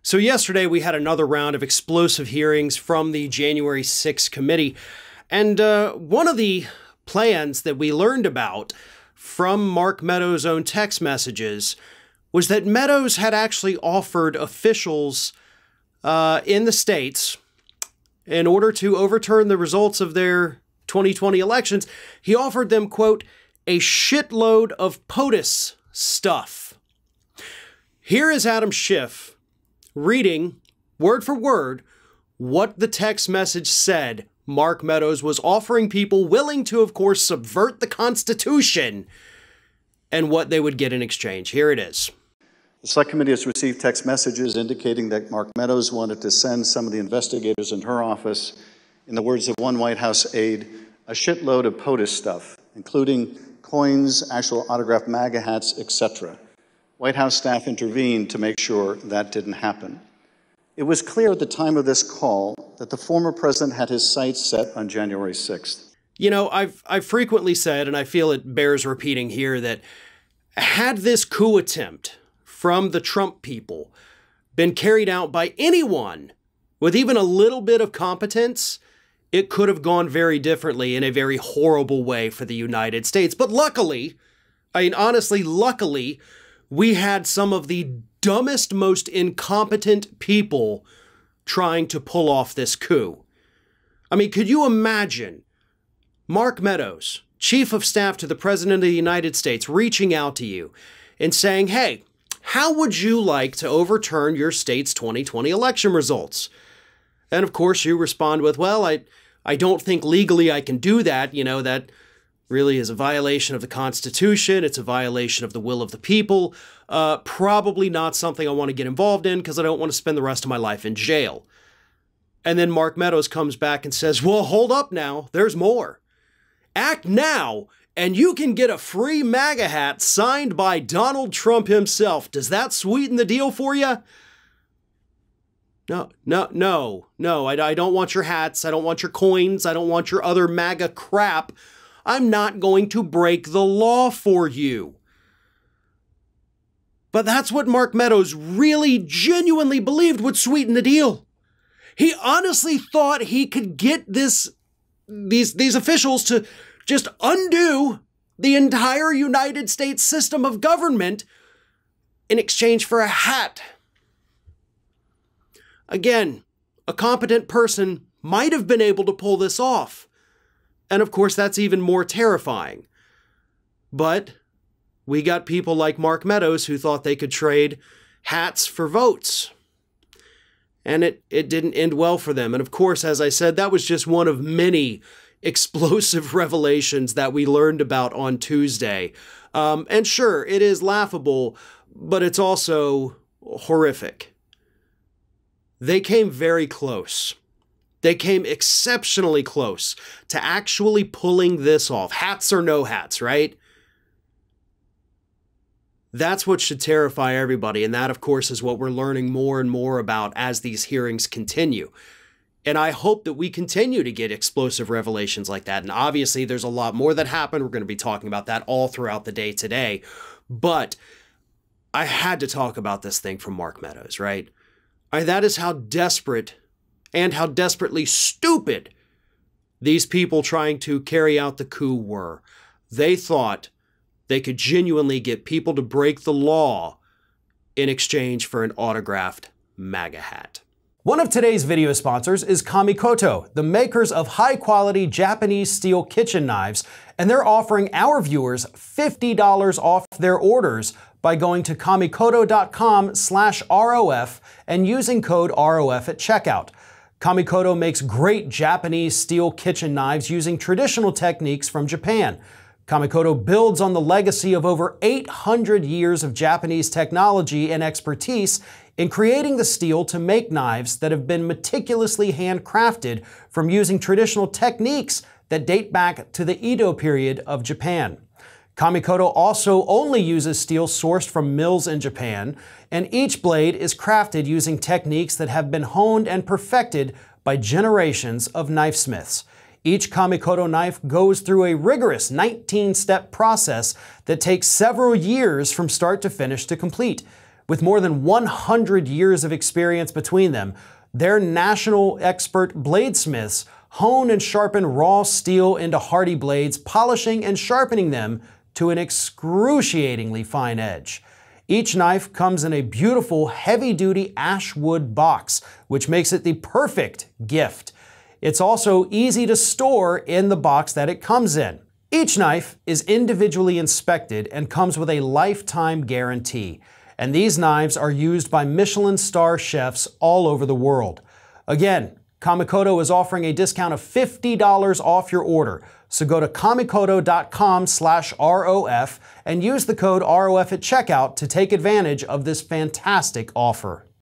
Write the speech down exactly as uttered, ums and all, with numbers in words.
So yesterday we had another round of explosive hearings from the January sixth committee, and uh, one of the plans that we learned about from Mark Meadows' own text messages was that Meadows had actually offered officials uh, in the states, in order to overturn the results of their twenty twenty elections, he offered them, quote, a shitload of POTUS stuff. Here is Adam Schiff reading, word for word, what the text message said Mark Meadows was offering people willing to, of course, subvert the Constitution, and what they would get in exchange. Here it is. The Select Committee has received text messages indicating that Mark Meadows wanted to send some of the investigators in her office, in the words of one White House aide, a shitload of POTUS stuff, including coins, actual autographed MAGA hats, et cetera. White House staff intervened to make sure that didn't happen. It was clear at the time of this call that the former president had his sights set on January sixth. You know, I've, I've frequently said, and I feel it bears repeating here, that had this coup attempt from the Trump people been carried out by anyone with even a little bit of competence, it could have gone very differently in a very horrible way for the United States. But luckily, I mean, honestly, luckily, we had some of the dumbest, most incompetent people trying to pull off this coup. I mean, could you imagine Mark Meadows, Chief of Staff to the President of the United States, reaching out to you and saying, hey, how would you like to overturn your state's twenty twenty election results? And of course, you respond with, well, I, I don't think legally I can do that. You know, that really is a violation of the Constitution. It's a violation of the will of the people. Uh, probably not something I want to get involved in because I don't want to spend the rest of my life in jail. And then Mark Meadows comes back and says, well, hold up now. There's more. Act now, and you can get a free MAGA hat signed by Donald Trump himself. Does that sweeten the deal for you? No, no, no, no. I, I don't want your hats. I don't want your coins. I don't want your other MAGA crap. I'm not going to break the law for you. But that's what Mark Meadows really genuinely believed would sweeten the deal. He honestly thought he could get this, these, these officials to just undo the entire United States system of government in exchange for a hat. Again, a competent person might have been able to pull this off. And of course, that's even more terrifying. But we got people like Mark Meadows who thought they could trade hats for votes. And it, it didn't end well for them. And of course, as I said, that was just one of many explosive revelations that we learned about on Tuesday. Um, and sure, it is laughable, but it's also horrific. They came very close. They came exceptionally close to actually pulling this off. Hats or no hats, right? That's what should terrify everybody. And that, of course, is what we're learning more and more about as these hearings continue. And I hope that we continue to get explosive revelations like that. And obviously, there's a lot more that happened. We're going to be talking about that all throughout the day today. But I had to talk about this thing from Mark Meadows, right? I, that is how desperate and how desperately stupid these people trying to carry out the coup were. They thought they could genuinely get people to break the law in exchange for an autographed MAGA hat. One of today's video sponsors is Kamikoto, the makers of high-quality Japanese steel kitchen knives, and they're offering our viewers fifty dollars off their orders by going to kamikoto.com slash ROF and using code R O F at checkout. Kamikoto makes great Japanese steel kitchen knives using traditional techniques from Japan. Kamikoto builds on the legacy of over eight hundred years of Japanese technology and expertise in creating the steel to make knives that have been meticulously handcrafted from using traditional techniques that date back to the Edo period of Japan. Kamikoto also only uses steel sourced from mills in Japan, and each blade is crafted using techniques that have been honed and perfected by generations of knifesmiths. Each Kamikoto knife goes through a rigorous nineteen step process that takes several years from start to finish to complete. With more than one hundred years of experience between them, their national expert bladesmiths hone and sharpen raw steel into hardy blades, polishing and sharpening them to an excruciatingly fine edge. Each knife comes in a beautiful, heavy-duty ash wood box, which makes it the perfect gift. It's also easy to store in the box that it comes in. Each knife is individually inspected and comes with a lifetime guarantee. And these knives are used by Michelin star chefs all over the world. Again, Kamikoto is offering a discount of fifty dollars off your order. So go to kamikoto dot com slash R O F and use the code R O F at checkout to take advantage of this fantastic offer.